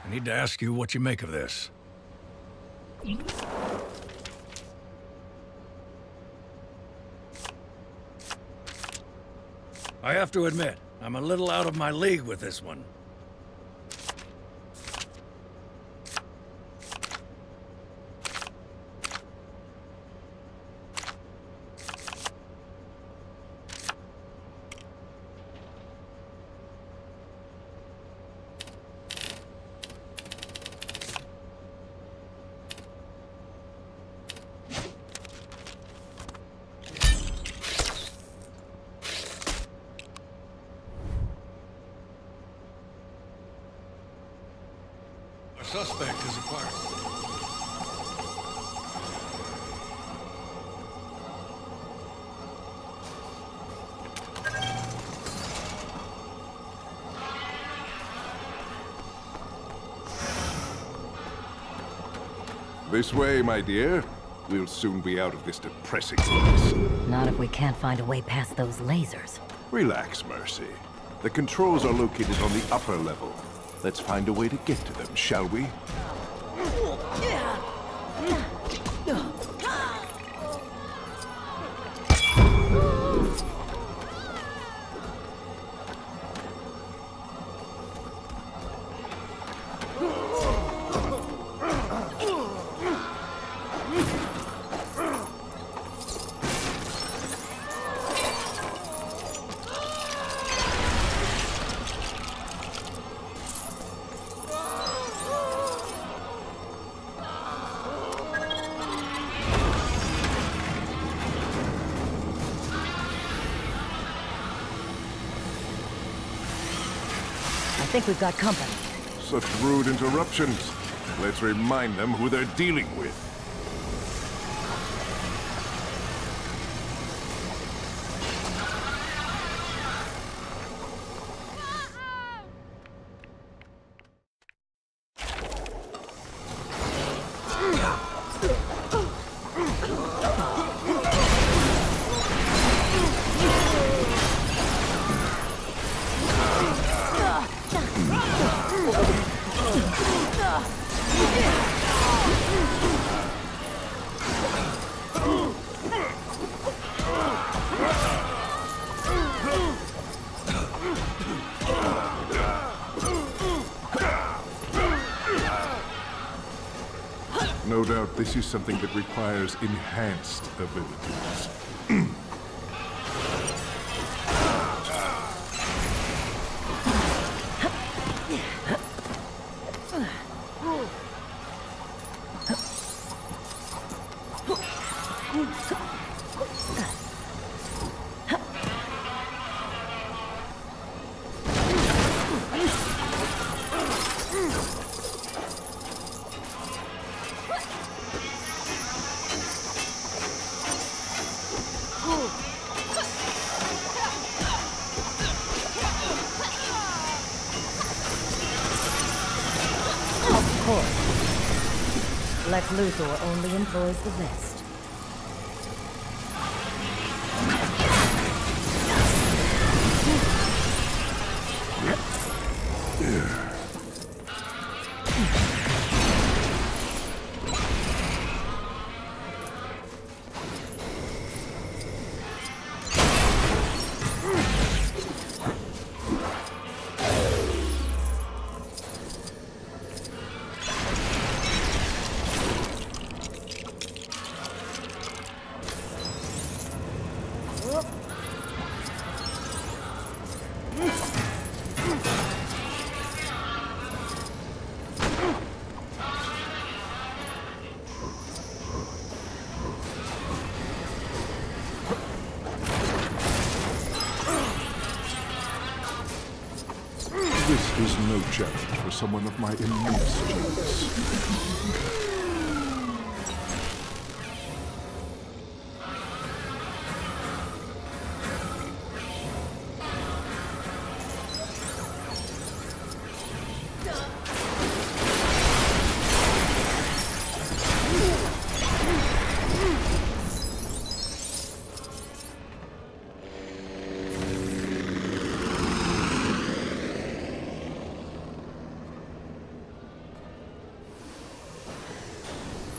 I need to ask you what you make of this. I have to admit, I'm a little out of my league with this one. Suspect is acquired. This way, my dear. We'll soon be out of this depressing place. Not if we can't find a way past those lasers. Relax, Mercy. The controls are located on the upper level. Let's find a way to get to them, shall we? I think we've got company. Such rude interruptions. Let's remind them who they're dealing with. No doubt this is something that requires enhanced abilities. Of course. Lex Luthor only employs the best. This is no challenge for someone of my immense genius.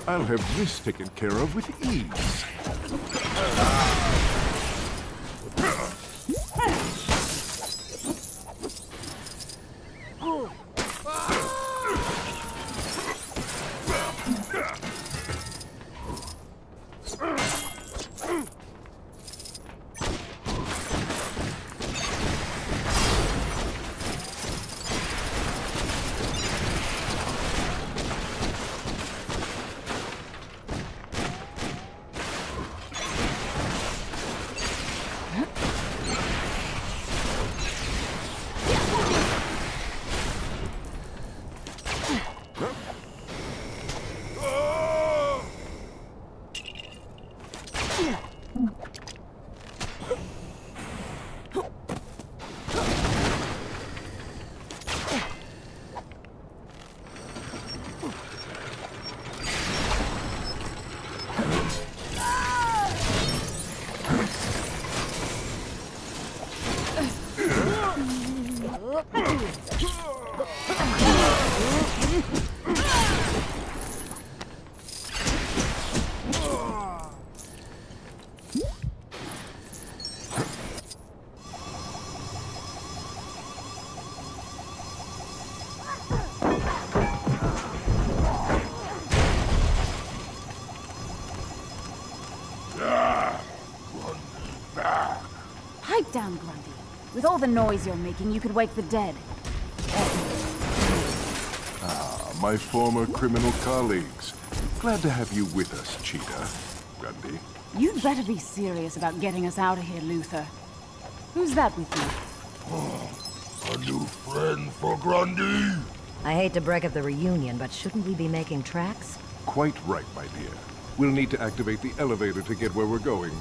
I'll have this taken care of with ease. Pipe down, Grundy. With all the noise you're making, you could wake the dead. My former criminal colleagues. Glad to have you with us, Cheetah. Grundy. You'd better be serious about getting us out of here, Luther. Who's that with you? A new friend for Grundy? I hate to break up the reunion, but shouldn't we be making tracks? Quite right, my dear. We'll need to activate the elevator to get where we're going.